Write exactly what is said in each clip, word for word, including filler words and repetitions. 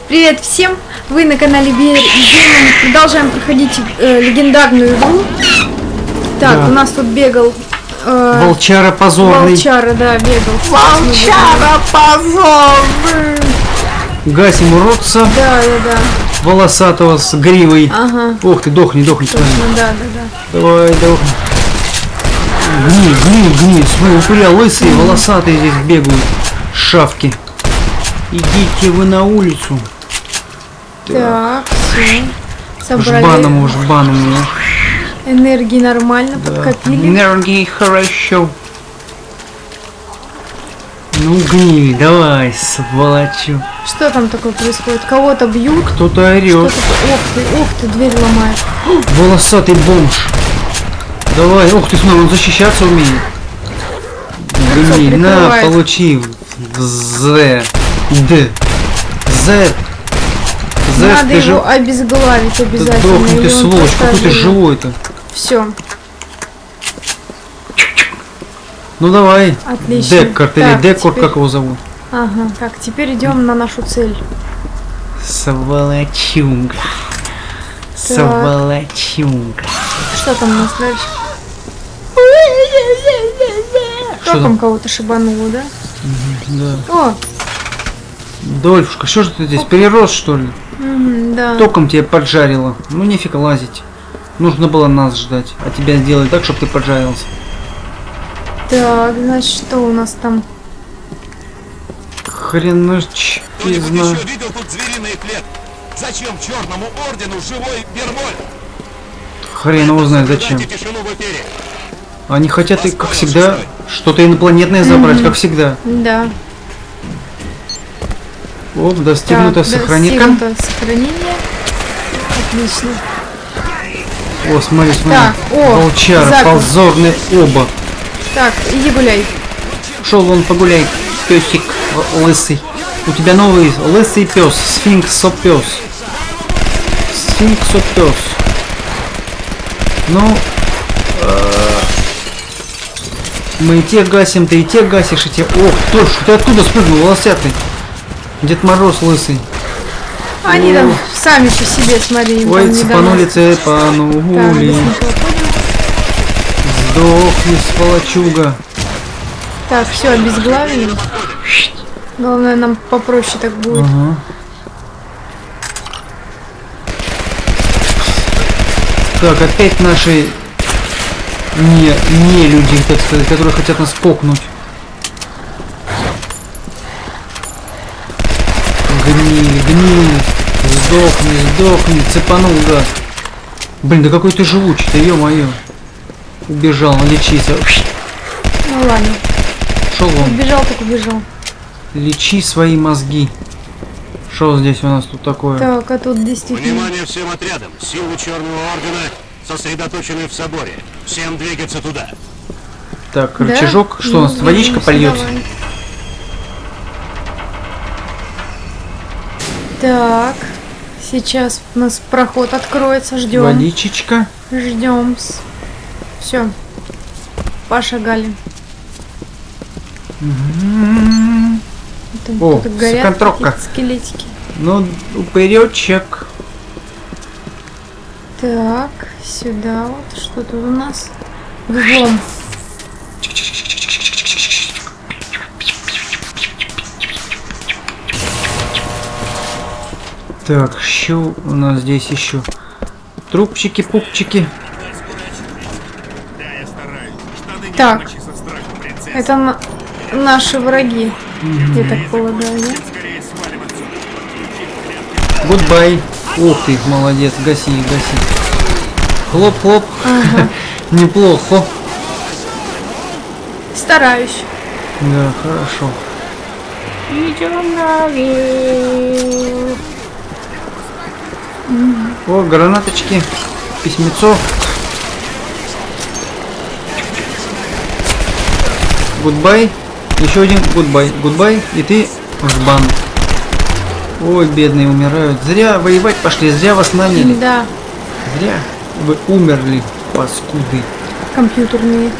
Привет всем! Вы на канале Веер и Демон. Продолжаем проходить э, легендарную игру. Так, да. У нас тут бегал... Э, Волчара позорный. Волчара, да, бегал. Волчара позорный! Гасим уродца. Да, да, да. Волосатого с гривой. Ага. Ох ты, дохни, дохни. Точно, да, да, да. Давай, дохни. Гни, гни, гни. Смотри, упыря лысые, волосатые здесь бегают. Шавки. Идите вы на улицу. Так, все. Собрали. Жбаном, жбаном. Энергии нормально, да. Подкопили. Энергии хорошо. Ну гни, давай, сволочу. Что там такое происходит? Кого-то бьют? Кто-то орёт. Ох ты, ох ты, дверь ломает. Волосатый бомж. Давай, ух ты, смотри, он защищаться умеет. Гни, на, получи. З. Д. З. З. Надо его же... обезглавить обязательно. Дохни ты, сволочь, какой ты живой-то. Все. Ну давай. Отлично. Деккарт или Деккарт, теперь... как его зовут? Ага, так, теперь идем на нашу цель. Сволочунга. Сволочунга. Что там у нас дальше? Кто там кого-то шибануло, да? Угу, да. О! Дольфушка, что же ты здесь? Перерос, что ли? Mm, да. Током тебя поджарило. Ну нифига лазить. Нужно было нас ждать. А тебя сделали так, чтобы ты поджарился. Так, значит, что у нас там? Хреночки, не знаю. Еще видел тут звериный хлеб? Зачем черному ордену живой Бермоль? Хрен его знает зачем. Они хотят, и, как всегда, что-то инопланетное забрать, mm-hmm. как всегда. Да. Оп, достигнуто сохранение. Достигнуто сохранение. Отлично. О, смотри, смотри. Так, о, Волчара, закон. Позорный оба. Так, иди гуляй. Шел вон погуляй, песик лысый. У тебя новый лысый пес, сфинксопес. Сфинксопес. Ну, э, мы и те гасим, ты и те гасишь, и те... Ох, кто ж, ты откуда спрыгнул, волосатый? Дед Мороз лысый. Они О. там сами по себе, смотри. Ой, цепанули, цепанули. Сдохни, сволочуга. Так, все, обезглавили. Главное, нам попроще так будет. Ага. Так, опять наши не, не люди, так сказать, которые хотят нас покнуть. Гниль, гниль, сдохни, сдохни, цепанул, да. Блин, да какой ты живучий-то, ё-моё. Убежал, лечиться. Ну ладно. Шел он. Убежал, так убежал. Лечи свои мозги. Что здесь у нас тут такое? Так, а тут действительно... Внимание всем отрядам! Силы Черного Ордена сосредоточены в соборе. Всем двигаться туда. Так, да? рычажок. Что ну, у нас? Водичка польется? Так, сейчас у нас проход откроется, ждем. Водичечка. Ждем. Все, пошагали. Mm-hmm. Там О, горят контропка. Скелетики. Ну, упыречек. Так, сюда вот. Что тут у нас? Взлом. Так, что у нас здесь еще? Трубчики, пупчики. Так, это на наши враги, mm-hmm. я так полагаю, да? Гудбай. Ух ты, молодец, гаси, гаси. Хлоп-хлоп. Ага. Неплохо. Стараюсь. Да, хорошо. Идем наверх. О, гранаточки. Письмецо. Гудбай. Еще один гудбай. Гудбай. И ты жбан. Ой, бедные умирают. Зря воевать пошли, зря вас наняли. Да. Зря вы умерли, паскуды. Компьютерные.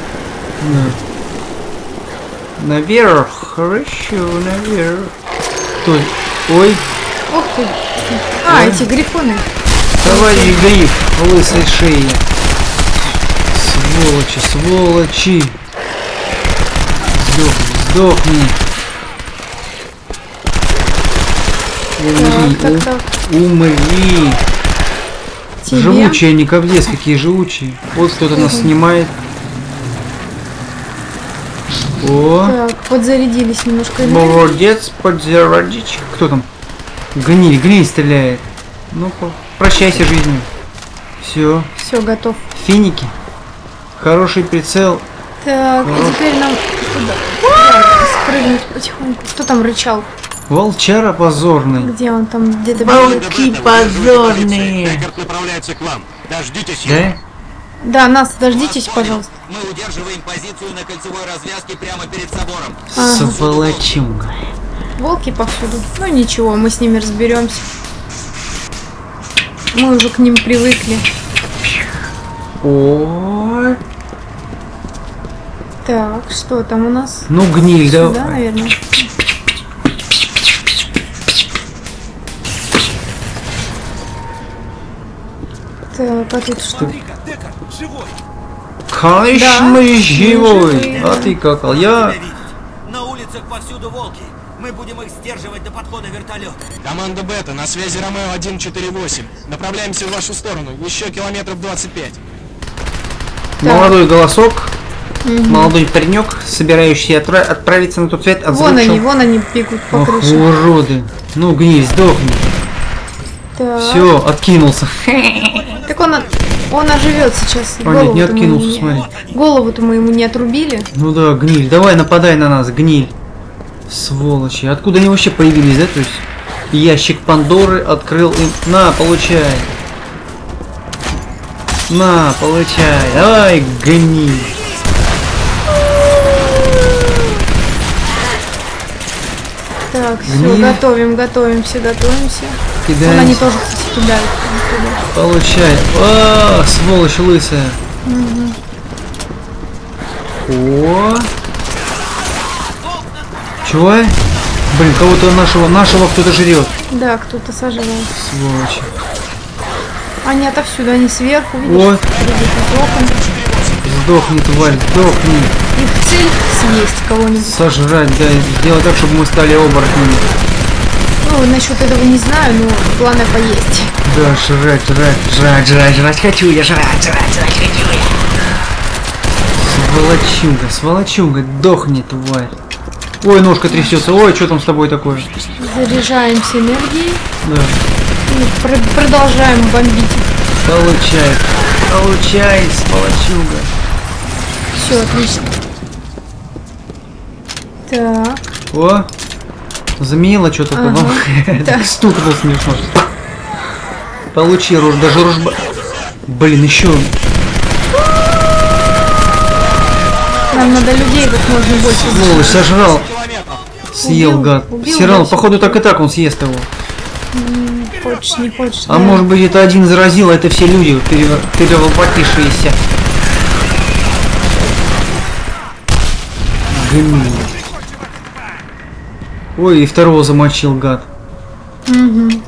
Да. Наверх. Хорошо, наверх. Кто? Ой. Ух Ты- А, эти грифоны. Товарищ Гриф, лысой шеи. Сволочи, сволочи. Сдохни, сдохни. Умри, Так, так, так. у- умри. Тебе. Живучие, не кобдец, какие живучие. Вот кто-то нас снимает. О, Так, подзарядились немножко. молодец, подзарядить. Кто там? Гниль, гниль стреляет. Ну, прощайся жизнью. Все, Все, готов. финики. Хороший прицел. Так, и теперь нам туда. Да, спрыгнуть потихоньку. Кто там рычал? Волчара позорный. Где он там где-то Волки бегает? позорные. Деккард направляется к вам. Дождитесь его. Да? Да, нас дождитесь, пожалуйста. Мы удерживаем позицию на кольцевой развязке прямо перед собором. Ага. Сволочунга. Волки повсюду. Ну ничего, мы с ними разберемся. Мы уже к ним привыкли. О, Так, что там у нас? ну гниль, Сюда, да? наверное. Так, а тут что? Конечно, Да, живой. живые, А да. ты какал? Я... На улицах повсюду волки. Мы будем их сдерживать до подхода вертолета. Команда Бета, на связи Ромео один четыре восемь. Направляемся в вашу сторону. Еще километров двадцать пять. Так. Молодой голосок. Молодой паренек, собирающийся отра- отправиться на тот свет, Вон озвучил. они, вон они бегут по Ох, крыше. уроды. Ну, гниль, сдохни. Так. Все, откинулся. Так он, он оживет сейчас. А, нет, не Голову-то мы откинулся, ему не- смотри. Голову-то мы ему не отрубили. Ну да, гниль, давай нападай на нас, гниль. Сволочи. Откуда они вообще появились, да? То есть ящик Пандоры открыл им. На, получай. На, получай. Давай, гниль. Так, все, Гниль. готовим, готовимся, готовимся. Вон Кидаемся. они тоже, кстати, кидают. туда. Получай. А, сволочь лысая. О. Чего? Блин, кого-то нашего, нашего кто-то жрет. Да, кто-то сожрал. Сволочи. Они отовсюду, они сверху, видишь? О, Прыгают из окон. сдохни, тварь, сдохни. Их цель съесть кого-нибудь. Сожрать, да, сделать так, чтобы мы стали оборотнями. Ну, насчет этого не знаю, но главное поесть. Да, жрать, жрать, жрать, жрать, жрать хочу я, жрать, жрать, жрать хочу я. Сволочуга, сволочуга, дохни, тварь. Ой, ножка трясется, ой, что там с тобой такое? Заряжаемся энергией Да, и пр- продолжаем бомбить. получай, получай, сволочуга. Все, отлично. Так, О, заменила что-то, Ага, потом да. стукнул смешно. Получи, руж, даже ружба. Блин, еще. нам надо людей как можно больше. Сволочь, сожрал. Километров. Съел, Убил, гад. убил, Все равно, да, походу, так и так он съест его. Хочешь, не хочешь. А да. может быть, это один заразил, а это все люди пере- перевоплотившиеся. Гниль. Ой, и второго замочил, гад. Мгм.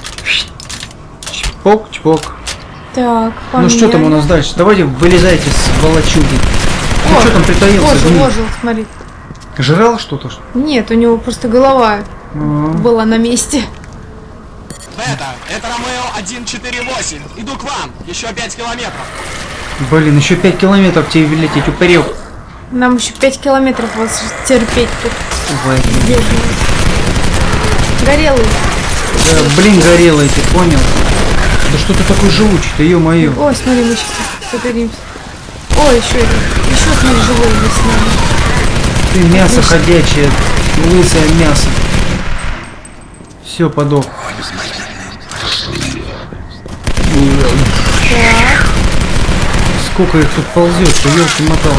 Чпок, чпок. Так, Ну что там у поменяли. нас дальше? Давайте вылезайте с волочуги. Ну О, что там притаился? Ожил, Гниль? ожил, смотри. Жрал что-то? что? Нет, у него просто голова А, была на месте. Бета, это Ромео один четыре восемь. Иду к вам. Еще пять километров. Блин, еще пять километров тебе лететь, упырек. Нам еще пять километров вас терпеть тут. Ой, Бедный. Горелый. да, блин, горелый, ты понял? Да что ты такой живучий-то, ё-моё. Ой, смотри, мы сейчас загоримся. Ой, еще один. Еще смотри, живой есть с нами. Ты мясо ходячее, лысое мясо. Все, подох. Так, Сколько их тут ползет, что ёлки-мотал.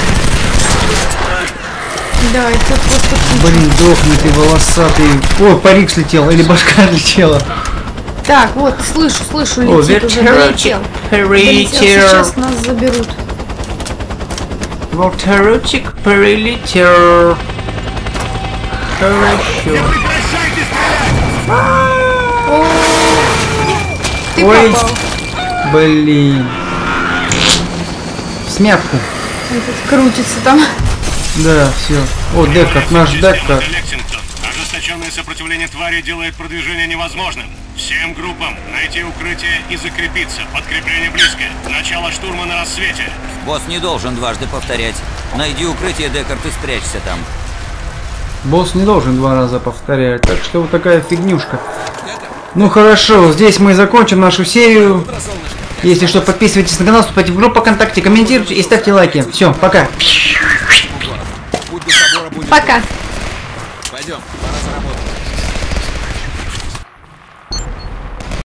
да, и тут просто куча. Блин, дохни ты волосатый. О, парик слетел, или башка летела. Так, вот, слышу, слышу, О, летит уже, вертолетик. долетел. Долетел, сейчас нас заберут. Вертолетик прилетел. Хорошо. ты Ой. попал. Блин. В смятку. Этот крутится там. Да, все. О, Декард, наш Декард. Лексингтон. Ожесточенное сопротивление твари делает продвижение невозможным. Всем группам найти укрытие и закрепиться. Подкрепление близко. Начало штурма на рассвете. Босс не должен дважды повторять. Найди укрытие, Декард, и спрячься там. Босс не должен два раза повторять, так что вот такая фигнюшка. Ну хорошо, здесь мы закончим нашу серию. Если что, подписывайтесь на канал, вступайте в группу ВКонтакте, комментируйте и ставьте лайки. Все, пока. Пока. Пойдем.